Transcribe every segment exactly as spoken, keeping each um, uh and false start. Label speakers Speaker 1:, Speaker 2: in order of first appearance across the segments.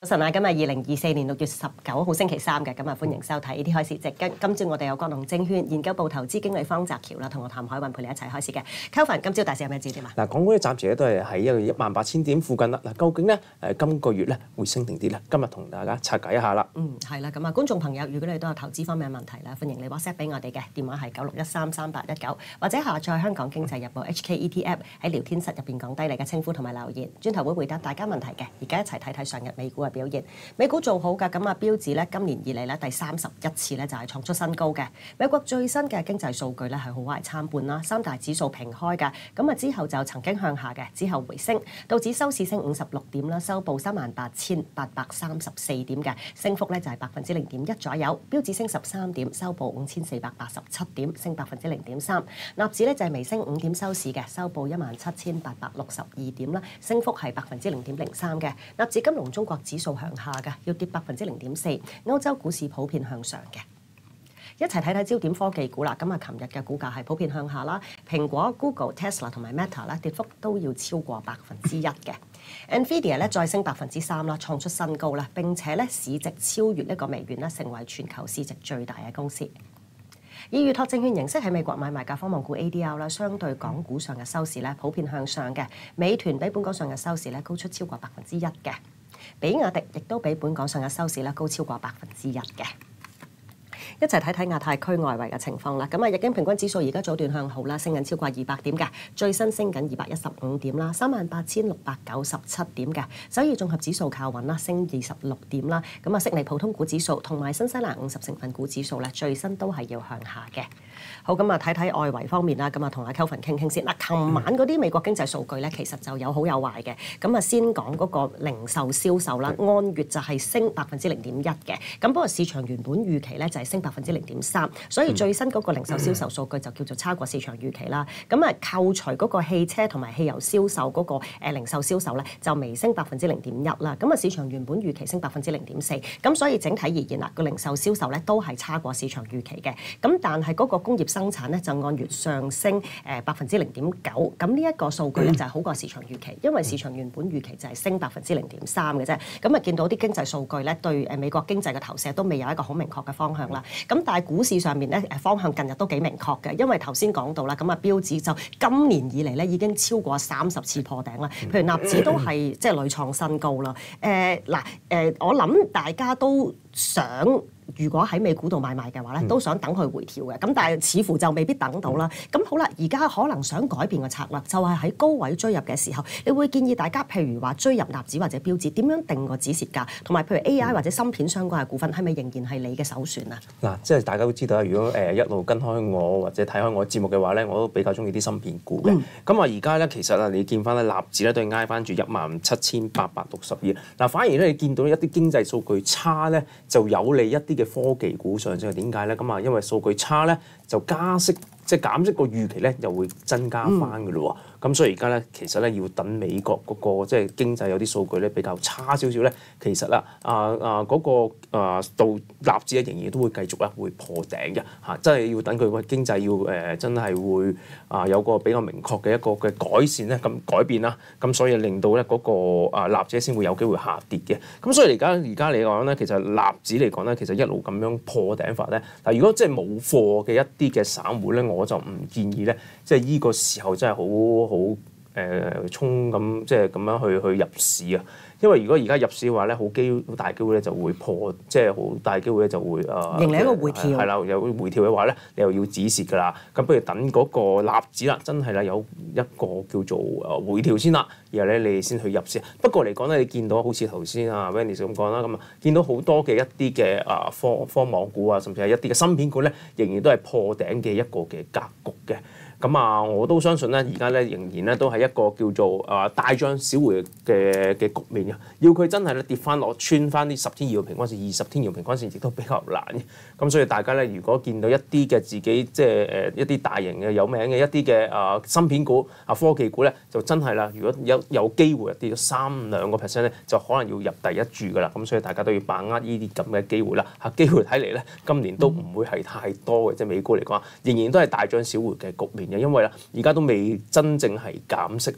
Speaker 1: 晨啊，今日二零二四年六月十九號星期三嘅，咁啊歡迎收睇呢啲開市直。今今朝我哋有國龍證券研究部投資經理方澤喬啦，同我譚海運陪你一齊開市嘅。Kelvin，今朝大市有咩指點啊？
Speaker 2: 嗱，港股咧暫時咧都係喺一個一萬八千點附近啦。嗱，究竟咧誒今個月咧會升定跌咧？今日同大家拆解一下啦。
Speaker 1: 嗯，係啦，咁啊觀眾朋友，如果你都有投資方面嘅問題咧，歡迎你 WhatsApp 俾我哋嘅電話係九六一三三八一九，或者下載香港經濟日報 H K E T App 喺聊天室入邊講低你嘅稱呼同埋留言，轉頭會回答大家問題嘅。而家一齊睇睇上日美股嘅表現。美股做好㗎，咁啊標指咧今年以嚟咧第三十一次咧就係創出新高嘅。美國最新嘅經濟數據咧係好壞參半啦，三大指數平開㗎，咁啊之後就曾經向下嘅，之後回升，道指收市升五十六點啦，收報三萬八千八百三十四點嘅，升幅咧就係百分之零點一左右。標指升十三點，收報五千四百八十七點，升百分之零點三。納指咧就係微升五點收市嘅，收報一萬七千八百六十二點啦，升幅係百分之零點零三嘅。納指金融中國指數向下嘅，要跌百分之零點四。歐洲股市普遍向上嘅。一齊睇睇焦點科技股啦。咁啊，琴日嘅股價係普遍向下啦。蘋果、Google、Tesla 同埋 Meta 咧，跌幅都要超過百分之一嘅。Nvidia 咧再升百分之三啦，創出新高啦。並且咧市值超越呢個微軟咧，成為全球市值最大嘅公司。以預託證券形式喺美國買賣嘅科網股 A D R 啦，相對港股上嘅收市咧普遍向上嘅。美團比本港上嘅收市咧高出超過百分之一嘅。比亞迪亦都比本港上嘅收市咧高超過百分之一嘅。一齊睇睇亞太區外圍嘅情況啦。咁啊，日經平均指數而家早段向好啦，升緊超過二百點嘅，最新升緊二百一十五點啦，三萬八千六百九十七點嘅。首爾綜合指數靠穩啦，升二十六點啦。咁啊，悉尼普通股指數同埋新西蘭五十成分股指數咧，最新都係要向下嘅。好，咁啊，睇睇外圍方面啦。咁啊，同阿 Kelvin 傾傾先。嗱，琴晚嗰啲美國經濟數據咧，其實就有好有壞嘅。咁啊，先講嗰個零售銷售啦，按月就係升百分之零點一嘅。咁不過市場原本預期咧就係升百分之零點三，所以最新嗰個零售銷售數據就叫做差過市場預期啦。咁啊，扣除嗰個汽車同埋汽油銷售嗰個誒零售銷售咧，就微升百分之零點一啦。咁啊，市場原本預期升百分之零點四，咁所以整體而言啦，個零售銷售咧都係差過市場預期嘅。咁但係嗰個工業生產咧就按月上升誒百分之零點九，咁呢一個數據咧就係好過市場預期，因為市場原本預期就係升百分之零點三嘅啫。咁啊，見到啲經濟數據咧對誒美國經濟嘅投射都未有一個好明確嘅方向啦。咁但係股市上面咧誒方向近日都幾明確嘅，因為頭先講到啦，咁啊標指就今年以嚟咧已經超過三十次破頂啦，譬如納指都係即係屢創新高啦。誒嗱誒，我諗大家都想，如果喺美股度買賣嘅話咧，都想等佢回調嘅，咁但係似乎就未必等到啦。咁好啦，而家可能想改變個策略，就係喺高位追入嘅時候，你會建議大家譬如話追入納指或者標指，點樣定個止蝕價，同埋譬如 A I 或者芯片相關嘅股份，係咪仍然係你嘅首選啊？嗱，
Speaker 2: 即係大家都知道啦，如果誒一路跟開我或者睇開我節目嘅話咧，我都比較中意啲芯片股嘅。咁啊、嗯，而家咧其實啊，你見翻咧納指咧都係挨翻住一萬七千八百六十二。嗱，反而咧你見到一啲經濟數據差咧，就有利一啲嘅科技股上升。點解咧？咁啊，因為數據差咧，就加息，即係減息個預期咧，又會增加翻嘅咯喎。咁、嗯、所以而家咧，其實咧要等美國嗰、那個即係經濟有啲數據咧比較差少少咧，其實啦啊啊嗰、那個啊到納指咧仍然都會繼續咧會破頂嘅嚇，真係要等佢個經濟要誒、呃、真係會啊有個比較明確嘅一個嘅改善咧，咁改變啦，咁所以令到咧嗰、那個啊納指先會有機會下跌嘅。咁所以而家而家嚟講咧，其實納指嚟講咧，其實一路咁樣破頂法咧，但如果即係冇貨嘅一啲嘅散戶咧，我就唔建議咧，即係依個時候真係好好誒衝咁，即係咁樣去去入市啊！因為如果而家入市嘅話咧，好機好大機會咧就會破，即係好大機會咧就會誒
Speaker 1: 迎嚟一個回調。係
Speaker 2: 啦、呃，有回調嘅話咧，你又要止蝕㗎啦。咁不如等嗰個納指啦，真係啦有一個叫做誒回調先啦，然後咧你先去入市。不過嚟講咧，你見到好似頭先啊 Wendy 咁講啦，咁啊見到好多嘅一啲嘅啊科科網股啊，甚至係一啲嘅芯片股咧，仍然都係破頂嘅一個嘅格局嘅。咁啊，我都相信咧，而家咧仍然咧都係一個叫做啊大漲小回嘅嘅局面嘅。要佢真係咧跌翻落穿翻啲十天移動平均線、二十天移動平均線，亦都比較難嘅。咁所以大家咧，如果見到一啲嘅自己即係誒一啲大型嘅有名嘅一啲嘅啊芯片股啊科技股咧，就真係啦。如果有有機會跌咗三兩個 percent 咧，就可能要入第一注㗎啦。咁所以大家都要把握呢啲咁嘅機會啦。嚇，機會睇嚟咧，今年都唔會係太多嘅，即係美股嚟講，仍然都係大漲小回嘅局面。因為啦，而家都未真正係減息啊，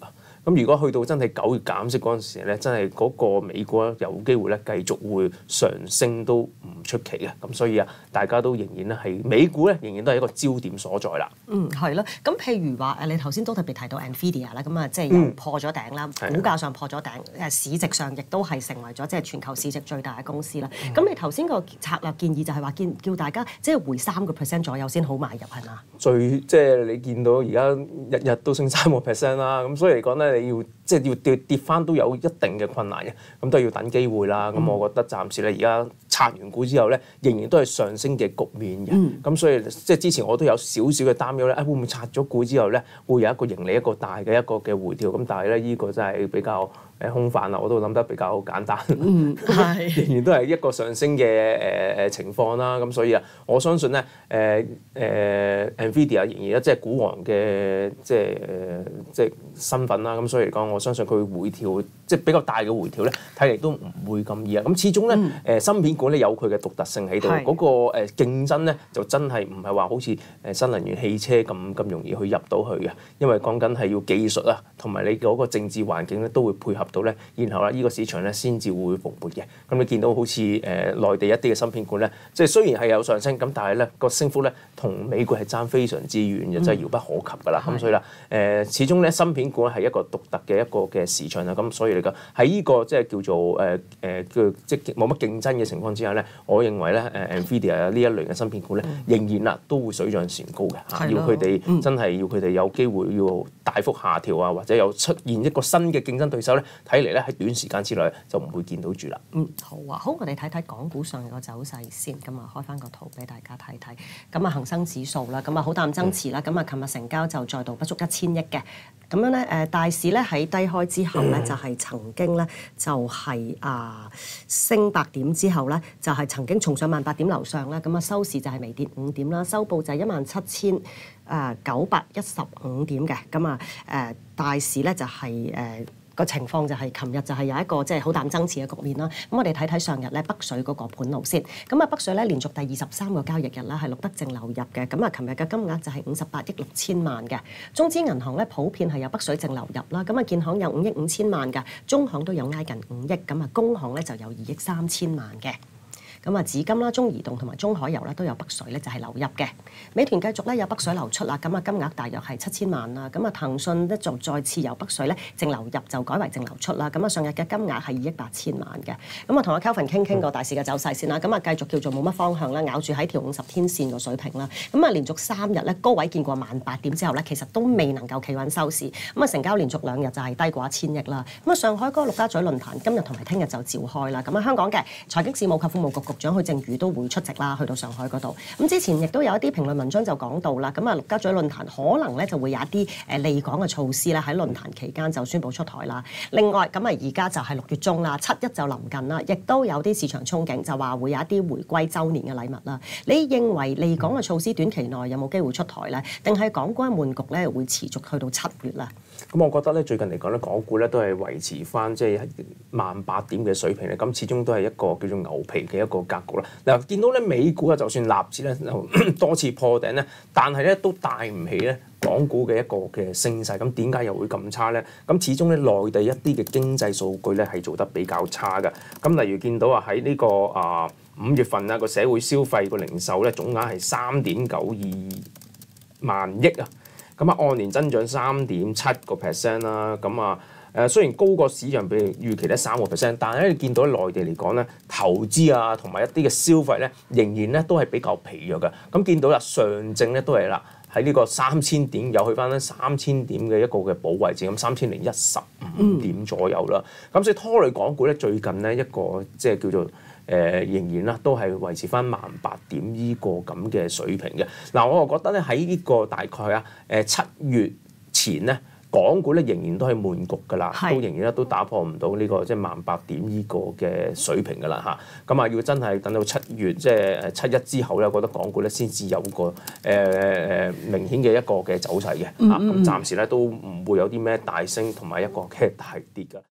Speaker 2: 咁如果去到真係九月減息嗰陣時咧，真係嗰個美股咧有機會咧繼續會上升都唔出奇嘅。咁所以啊，大家都仍然咧係美股咧仍然都係一個焦點所在啦。
Speaker 1: 嗯，係咯。咁譬如話誒，你頭先都特別提到 Nvidia 啦，咁啊即係又破咗頂啦，
Speaker 2: 嗯、
Speaker 1: 股價上破咗頂，誒市值上亦都係成為咗即係全球市值最大嘅公司啦。咁、嗯、你頭先個策略建議就係話見叫大家即係回三個 percent 左右先好買入係嘛？
Speaker 2: 最即係你見到而家日日都升三個 percent 啦，咁所以嚟講咧，你要即係要跌跌翻都有一定嘅困難嘅，咁都要等機會啦。咁、嗯、我覺得暫時咧而家拆完股之後咧，仍然都係上升嘅局面嘅。咁、嗯、所以即係之前我都有少少嘅擔憂咧，啊會唔會拆咗股之後咧，會有一個盈利一個大嘅一個嘅回調？咁但係咧呢個真係比較誒空泛啦，我都諗得比較簡單。嗯，係仍然都係一個上升嘅誒誒情況啦。咁所以啊，我相信咧誒誒 Nvidia 仍然即係股王嘅即係誒即係身份啦。咁所以嚟講，我相信佢回調即係比較大嘅回調咧，睇嚟都唔會咁易啊。咁始終咧誒、嗯、芯片股咧有佢嘅獨特性喺度，嗰、那個誒競爭咧就真係唔係話好似誒新能源汽車咁咁容易去入到去嘅，因為講緊係要技術啊，同埋你嗰個政治環境咧都會配合到咧，然後咧呢個市場咧先至會蓬勃嘅。咁你見到好似誒內地一啲嘅芯片股咧，即係雖然係有上升，咁但係咧個升幅咧同美國係爭非常之遠嘅，真係遙不可及㗎啦。咁所以啦誒，始終咧芯片股係一個獨特嘅一個嘅市場啦。咁所以嚟講喺呢個即係叫做誒誒叫即係冇乜競爭嘅情況之下咧，我認為咧誒 Nvidia 呢一類嘅芯片股咧，仍然啦都會水漲船高嘅嚇，要佢哋真係要佢哋有機會要大幅下調啊，或者有出現一個新嘅競爭對手咧，睇嚟咧喺短時間之內就唔會見到住啦。嗯，好啊，好，我哋睇睇港股上嘅個走勢先，咁啊開翻個圖俾大家睇睇。咁啊恆生指數啦，咁啊好淡增持啦，咁啊琴日成交就再度不足一千億嘅。咁樣咧誒大市咧喺低開之後咧，就係曾經咧就係啊升百點之後咧，就係曾經重上萬八點樓上啦。咁啊收市就係微跌五點啦，收報就係一萬七千誒九百一十五點嘅。咁啊誒大市咧就係誒個情況就係琴日就係有一個即係好淡增持嘅局面啦。咁我哋睇睇上日咧北水嗰個盤路先。咁啊北水咧連續第二十三個交易日啦係錄得淨流入嘅。咁啊琴日嘅金額就係五十八億六千萬嘅。中資銀行咧普遍係有北水淨流入啦。咁啊建行有五億五千萬嘅，中行都有挨近五億。咁啊工行咧就有二億三千萬嘅。咁啊，紫金啦、中移動同埋中海油咧都有北水咧，就係流入嘅。美團繼續咧有北水流出啦，咁啊金額大約係七千萬啦。咁啊騰訊咧就再次由北水咧淨流入就改為淨流出啦。咁啊上日嘅金額係二億八千萬嘅。咁啊同阿 Kelvin 傾傾個大市嘅走勢先啦。咁啊繼續叫做冇乜方向啦，咬住喺條五十天線個水平啦。咁啊連續三日咧高位見過萬八點之後咧，其實都未能夠企穩收市。咁啊成交連續兩日就係低過一千億啦。咁啊上海嗰個陸家嘴論壇今日同埋聽日就召開啦。咁啊香港嘅財經事務及庫務局局長許正宇都會出席啦，去到上海嗰度。咁之前亦都有一啲評論文章就講到啦，咁啊陸家嘴論壇可能咧就會有一啲誒利港嘅措施咧喺論壇期間就宣布出台啦。另外咁啊而家就係六月中啦，七一就臨近啦，亦都有啲市場憧憬就話會有一啲回歸週年嘅禮物啦。你認為利港嘅措施短期內有冇機會出台咧？定係港股嘅悶局咧會持續去到七月啦？ 咁我覺得咧最近嚟講咧，港股咧都係維持翻即係萬八點嘅水平咧，咁始終都係一個叫做牛皮嘅一個格局啦。嗱，見到咧美股啊，就算納指咧多次破頂咧，但係咧都帶唔起咧港股嘅一個嘅升勢。咁點解又會咁差咧？咁始終咧內地一啲嘅經濟數據咧係做得比較差嘅。咁例如見到啊喺呢個啊五月份啊個社會消費個零售咧總額係三點九二萬億啊。咁啊，按年增長三點七個 percent 啦。咁啊，誒雖然高過市場比預期咧三個 percent，但係咧你見到喺內地嚟講咧，投資啊同埋一啲嘅消費咧，仍然咧都係比較疲弱嘅。咁見到啦，上證咧都係啦，喺呢個三千點又去翻咧三千點嘅一個嘅保位置，咁三千零一十五點左右啦。咁、嗯、所以拖累港股咧，最近咧一個即係叫做。誒、呃、仍然啦，都係維持翻萬八點呢個咁嘅水平嘅。嗱，我就覺得咧喺呢個大概啊誒七月前咧，港股咧仍然都係悶局㗎啦，都仍然咧都打破唔到呢個即係萬八點呢個嘅水平㗎啦嚇。咁啊，要真係等到七月即係誒七一之後咧，我覺得港股咧先至有個誒誒、呃、明顯嘅一個嘅走勢嘅嚇。咁、嗯嗯、暫時咧都唔會有啲咩大升同埋一個嘅大跌㗎。